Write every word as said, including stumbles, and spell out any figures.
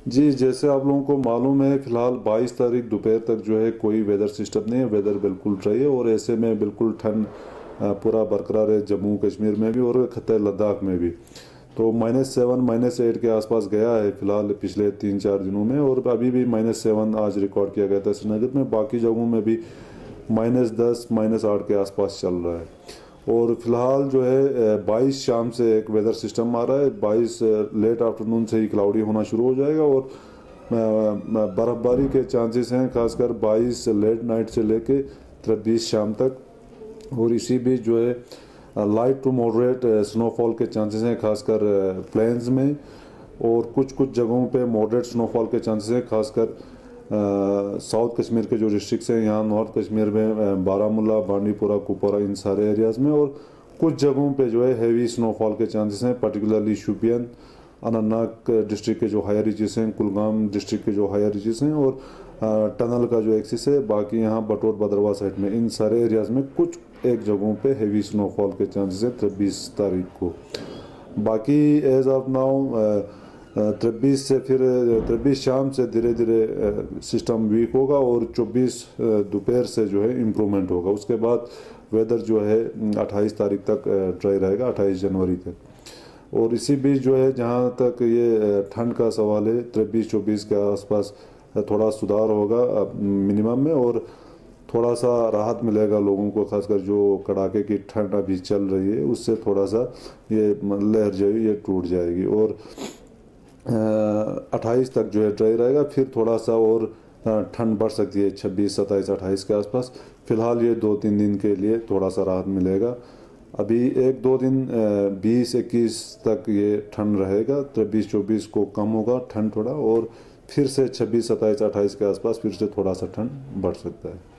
जी, जैसे आप लोगों को मालूम है, फिलहाल बाईस तारीख दोपहर तक जो है कोई वेदर सिस्टम नहीं है, वेदर बिल्कुल ड्राई है और ऐसे में बिल्कुल ठंड अ, पूरा बरकरार है जम्मू कश्मीर में भी और खत्े लद्दाख में भी। तो माइनस सेवन माइनस एट के आसपास गया है फिलहाल पिछले तीन चार दिनों में, और अभी भी माइनस सेवन आज रिकॉर्ड किया गया था श्रीनगर में। बाकी जगहों में भी माइनस दस माइनस आठ के आसपास चल रहा है। और फिलहाल जो है बाईस शाम से एक वेदर सिस्टम आ रहा है, बाईस लेट आफ्टरनून से ही क्लाउडी होना शुरू हो जाएगा और बर्फबारी के चांसेस हैं खासकर बाईस लेट नाइट से लेके बीस शाम तक। और इसी बीच जो है लाइट टू मॉडरेट स्नोफॉल के चांसेस हैं खासकर प्लेन्स में, और कुछ कुछ जगहों पे मॉडरेट स्नोफॉल के चांसेस हैं खासकर साउथ कश्मीर के जो डिस्ट्रिक्ट्स हैं यहाँ नॉर्थ कश्मीर में, बारामूला, बांडीपुरा, कुपवारा, इन सारे एरियाज़ में। और कुछ जगहों पे जो है हैवी स्नोफॉल के चांसेस हैं, पर्टिकुलरली शोपियान, अनंतनाग डिस्ट्रिक्ट के जो हायर रीचेस हैं, कुलगाम डिस्ट्रिक्ट के जो हायर रीचेस हैं, और टनल का जो एक्सिस है, बाकी यहाँ बटोर भद्रवाह साइड में, इन सारे एरियाज़ में कुछ एक जगहों पे हैवी स्नोफॉल के चांसेस है छब्बीस तारीख को। बाकी एज ऑफ नाउ छब्बीस से फिर छब्बीस शाम से धीरे धीरे सिस्टम वीक होगा और चौबीस दोपहर से जो है इम्प्रूवमेंट होगा। उसके बाद वेदर जो है अट्ठाईस तारीख तक ड्राई रहेगा, अट्ठाईस जनवरी तक। और इसी बीच जो है जहाँ तक ये ठंड का सवाल है, छब्बीस चौबीस के आसपास थोड़ा सुधार होगा मिनिमम में, और थोड़ा सा राहत मिलेगा लोगों को, खासकर जो कड़ाके की ठंड अभी चल रही है उससे थोड़ा सा ये लहर जो है ये टूट जाएगी। और अट्ठाईस तक जो है ड्राई रहेगा, फिर थोड़ा सा और ठंड बढ़ सकती है छब्बीस सत्ताईस अट्ठाईस के आसपास। फिलहाल ये दो तीन दिन के लिए थोड़ा सा राहत मिलेगा। अभी एक दो दिन बीस इक्कीस तक ये ठंड रहेगा, छब्बीस चौबीस को कम होगा ठंड थोड़ा, और फिर से छब्बीस सत्ताईस अट्ठाईस के आसपास फिर से थोड़ा सा ठंड बढ़ सकता है।